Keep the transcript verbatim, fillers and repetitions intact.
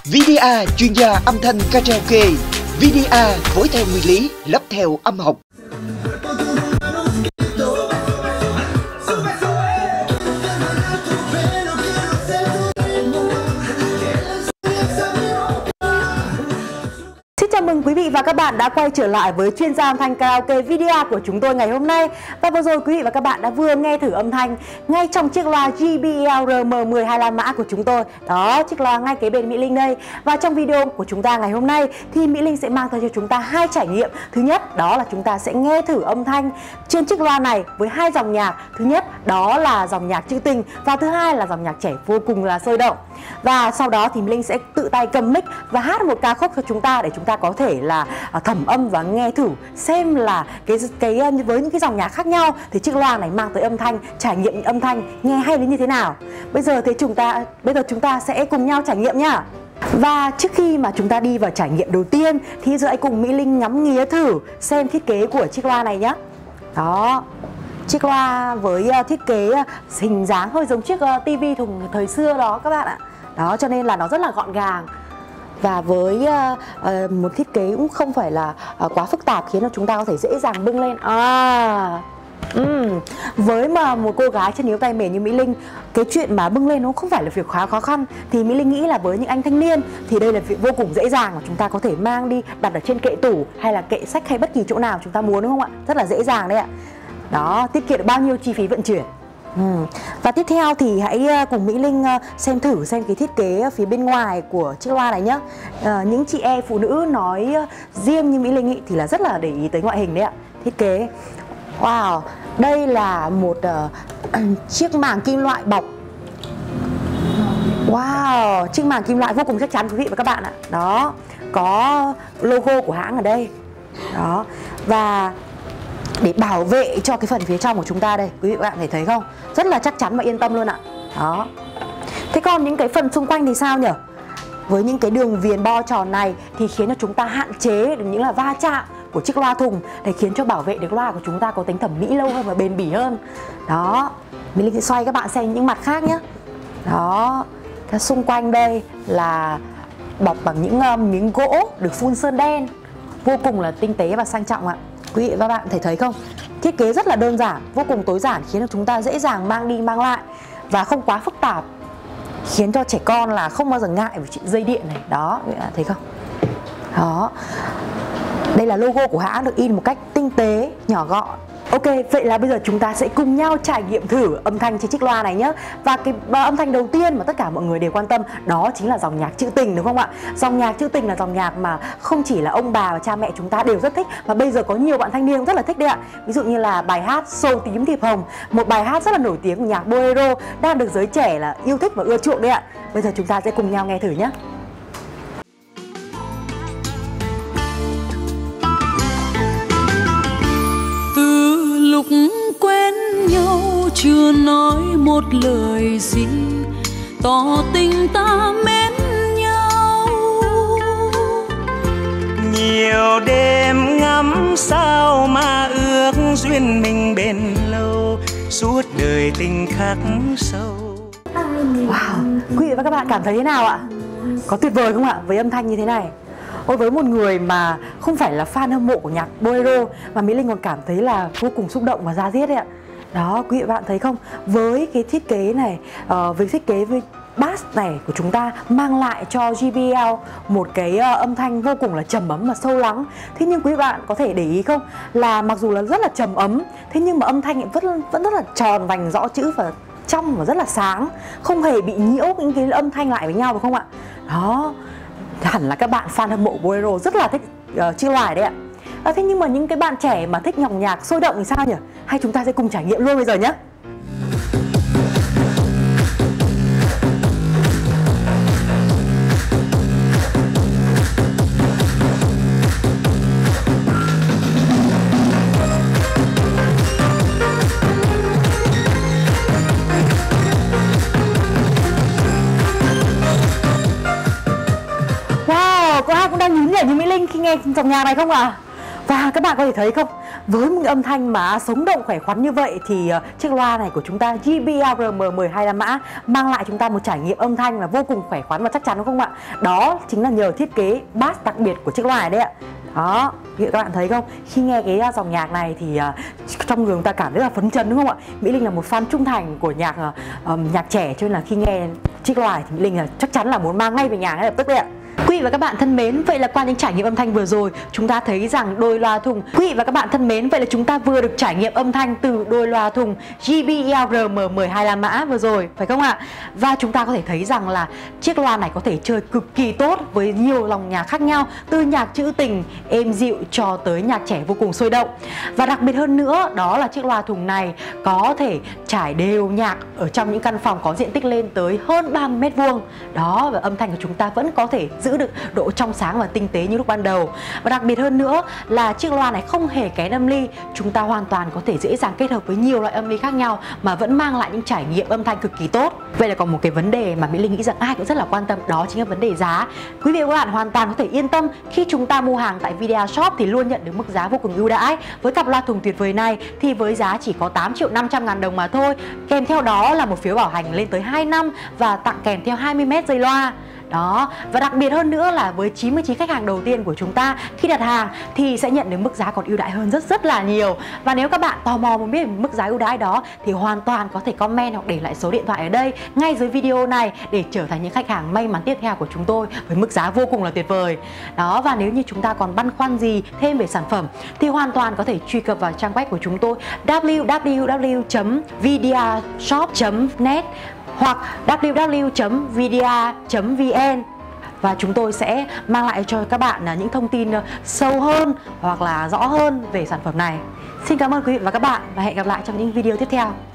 vê đê a chuyên gia âm thanh karaoke. vê đê a phối theo nguyên lý, lắp theo âm học. Chào mừng quý vị và các bạn đã quay trở lại với chuyên gia âm thanh karaoke vê đê a của chúng tôi ngày hôm nay. Và vừa rồi quý vị và các bạn đã vừa nghe thử âm thanh ngay trong chiếc loa J B L R M mười hai la mã của chúng tôi. Đó, chiếc loa ngay kế bên Mỹ Linh đây. Và trong video của chúng ta ngày hôm nay thì Mỹ Linh sẽ mang tới cho chúng ta hai trải nghiệm. Thứ nhất đó là chúng ta sẽ nghe thử âm thanh trên chiếc loa này với hai dòng nhạc. Thứ nhất đó là dòng nhạc trữ tình và thứ hai là dòng nhạc trẻ vô cùng là sôi động. Và sau đó thì Mỹ Linh sẽ tự tay cầm mic và hát một ca khúc cho chúng ta để chúng ta có thể là thẩm âm và nghe thử xem là cái cái với những cái dòng nhạc khác nhau thì chiếc loa này mang tới âm thanh, trải nghiệm âm thanh nghe hay đến như thế nào. Bây giờ thì chúng ta bây giờ chúng ta sẽ cùng nhau trải nghiệm nhá. Và trước khi mà chúng ta đi vào trải nghiệm đầu tiên thì giờ hãy cùng Mỹ Linh ngắm nghía thử xem thiết kế của chiếc loa này nhé. Đó, chiếc loa với thiết kế hình dáng hơi giống chiếc tivi thùng thời xưa đó các bạn ạ. Đó, cho nên là nó rất là gọn gàng. Và với uh, uh, một thiết kế cũng không phải là uh, quá phức tạp khiến cho chúng ta có thể dễ dàng bưng lên. À, um, với mà một cô gái chân yếu tay mềm như Mỹ Linh, cái chuyện mà bưng lên nó không phải là việc khá khó khăn. Thì Mỹ Linh nghĩ là với những anh thanh niên thì đây là việc vô cùng dễ dàng mà chúng ta có thể mang đi đặt ở trên kệ tủ hay là kệ sách hay bất kỳ chỗ nào chúng ta muốn, đúng không ạ? Rất là dễ dàng đấy ạ. Đó, tiết kiệm được bao nhiêu chi phí vận chuyển. Ừ. Và tiếp theo thì hãy cùng Mỹ Linh xem thử xem cái thiết kế phía bên ngoài của chiếc loa này nhé. à, Những chị em phụ nữ nói riêng như Mỹ Linh ý, thì là rất là để ý tới ngoại hình đấy ạ. Thiết kế wow, đây là một uh, chiếc màng kim loại bọc. Wow, chiếc màng kim loại vô cùng chắc chắn quý vị và các bạn ạ. Đó, có logo của hãng ở đây. Đó, và để bảo vệ cho cái phần phía trong của chúng ta đây, quý vị và các bạn thấy thấy không? Rất là chắc chắn và yên tâm luôn ạ. Đó. Thế còn những cái phần xung quanh thì sao nhỉ? Với những cái đường viền bo tròn này thì khiến cho chúng ta hạn chế được những là va chạm của chiếc loa thùng, để khiến cho bảo vệ được loa của chúng ta có tính thẩm mỹ lâu hơn và bền bỉ hơn. Đó, mình sẽ xoay các bạn xem những mặt khác nhé. Đó, cái xung quanh đây là bọc bằng những uh, miếng gỗ được phun sơn đen, vô cùng là tinh tế và sang trọng ạ. Quý vị và các bạn thấy thấy không? Thiết kế rất là đơn giản, vô cùng tối giản, khiến cho chúng ta dễ dàng mang đi mang lại và không quá phức tạp, khiến cho trẻ con là không bao giờ ngại về chuyện dây điện này. Đó, quý vị thấy không? Đó, đây là logo của hãng được in một cách tinh tế, nhỏ gọn. Ok, vậy là bây giờ chúng ta sẽ cùng nhau trải nghiệm thử âm thanh trên chiếc loa này nhé. Và cái âm thanh đầu tiên mà tất cả mọi người đều quan tâm đó chính là dòng nhạc trữ tình, đúng không ạ? Dòng nhạc trữ tình là dòng nhạc mà không chỉ là ông bà và cha mẹ chúng ta đều rất thích, mà bây giờ có nhiều bạn thanh niên cũng rất là thích đấy ạ. Ví dụ như là bài hát Sầu tím thiệp hồng, một bài hát rất là nổi tiếng của nhạc bolero, đang được giới trẻ là yêu thích và ưa chuộng đấy ạ. Bây giờ chúng ta sẽ cùng nhau nghe thử nhé. Lúc quen nhau chưa nói một lời gì, tỏ tình ta mến nhau. Nhiều đêm ngắm sao mà ước duyên mình bền lâu, suốt đời tình khắc sâu. Wow, quý vị và các bạn cảm thấy thế nào ạ? Có tuyệt vời không ạ? Với âm thanh như thế này. Ôi, với một người mà không phải là fan hâm mộ của nhạc bolero mà Mỹ Linh còn cảm thấy là vô cùng xúc động và da diết đấy ạ. Đó, quý vị và bạn thấy không? Với cái thiết kế này, uh, với thiết kế với bass này của chúng ta mang lại cho J B L một cái uh, âm thanh vô cùng là trầm ấm và sâu lắng. Thế nhưng quý vị và bạn có thể để ý không? Là mặc dù là rất là trầm ấm, thế nhưng mà âm thanh vẫn, vẫn rất là tròn vành rõ chữ và trong và rất là sáng, không hề bị nhiễu những cái âm thanh lại với nhau, phải không ạ? Đó, hẳn là các bạn fan hâm mộ bolero rất là thích uh, chiếc loa đấy ạ. À, thế nhưng mà những cái bạn trẻ mà thích dòng nhạc sôi động thì sao nhỉ? Hay chúng ta sẽ cùng trải nghiệm luôn bây giờ nhé. Wow, có ai cũng đang nhún nhảy như Mỹ Linh khi nghe dòng nhạc này không ạ? À? Và các bạn có thể thấy không, Với một âm thanh mà sống động khỏe khoắn như vậy thì uh, chiếc loa này của chúng ta J B L R M một hai lăm mã mang lại chúng ta một trải nghiệm âm thanh là vô cùng khỏe khoắn và chắc chắn, đúng không ạ? Đó chính là nhờ thiết kế bass đặc biệt của chiếc loa này đấy ạ. Đó, các bạn thấy không? Khi nghe cái dòng nhạc này thì uh, trong người chúng ta cảm thấy là phấn chấn, đúng không ạ? Mỹ Linh là một fan trung thành của nhạc uh, um, nhạc trẻ, cho nên là khi nghe chiếc loa này thì Mỹ Linh là chắc chắn là muốn mang ngay về nhà ngay lập tức đấy ạ. Quý vị và các bạn thân mến, vậy là qua những trải nghiệm âm thanh vừa rồi, chúng ta thấy rằng đôi loa thùng. Quý vị và các bạn thân mến, vậy là chúng ta vừa được trải nghiệm âm thanh từ đôi loa thùng J B L R M một hai lăm mã vừa rồi, phải không ạ? Và chúng ta có thể thấy rằng là chiếc loa này có thể chơi cực kỳ tốt với nhiều dòng nhạc khác nhau, từ nhạc trữ tình, êm dịu cho tới nhạc trẻ vô cùng sôi động. Và đặc biệt hơn nữa, đó là chiếc loa thùng này có thể trải đều nhạc ở trong những căn phòng có diện tích lên tới hơn ba mươi mét vuông. Đó, và âm thanh của chúng ta vẫn có thể giữ được độ trong sáng và tinh tế như lúc ban đầu. Và đặc biệt hơn nữa là chiếc loa này không hề kén âm ly, chúng ta hoàn toàn có thể dễ dàng kết hợp với nhiều loại âm ly khác nhau mà vẫn mang lại những trải nghiệm âm thanh cực kỳ tốt. Vậy là còn một cái vấn đề mà Mỹ Linh nghĩ rằng ai cũng rất là quan tâm, đó chính là vấn đề giá. Quý vị và các bạn hoàn toàn có thể yên tâm khi chúng ta mua hàng tại Video Shop thì luôn nhận được mức giá vô cùng ưu đãi. Với cặp loa thùng tuyệt vời này thì với giá chỉ có tám triệu năm trăm ngàn đồng mà thôi, kèm theo đó là một phiếu bảo hành lên tới hai năm và tặng kèm theo hai mươi mét dây loa. Đó, và đặc biệt hơn nữa là với chín mươi chín khách hàng đầu tiên của chúng ta khi đặt hàng thì sẽ nhận được mức giá còn ưu đãi hơn rất rất là nhiều. Và nếu các bạn tò mò muốn biết mức giá ưu đãi đó thì hoàn toàn có thể comment hoặc để lại số điện thoại ở đây ngay dưới video này để trở thành những khách hàng may mắn tiếp theo của chúng tôi với mức giá vô cùng là tuyệt vời. Đó, và nếu như chúng ta còn băn khoăn gì thêm về sản phẩm thì hoàn toàn có thể truy cập vào trang web của chúng tôi w w w chấm videoshop chấm net hoặc w w w chấm video chấm v n và chúng tôi sẽ mang lại cho các bạn những thông tin sâu hơn hoặc là rõ hơn về sản phẩm này. Xin cảm ơn quý vị và các bạn và hẹn gặp lại trong những video tiếp theo.